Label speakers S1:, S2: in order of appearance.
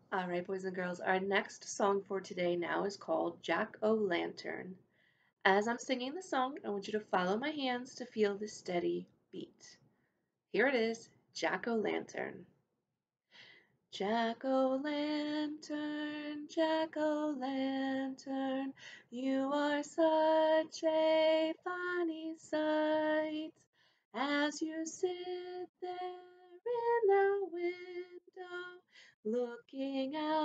S1: All right, boys and girls, our next song for today now is called Jack-O-Lantern. As I'm singing the song, I want you to follow my hands to feel the steady beat. Here it is, Jack-O-Lantern. Jack-o'-lantern, Jack-o'-lantern, you are such a funny sight. As you sit there in the window, looking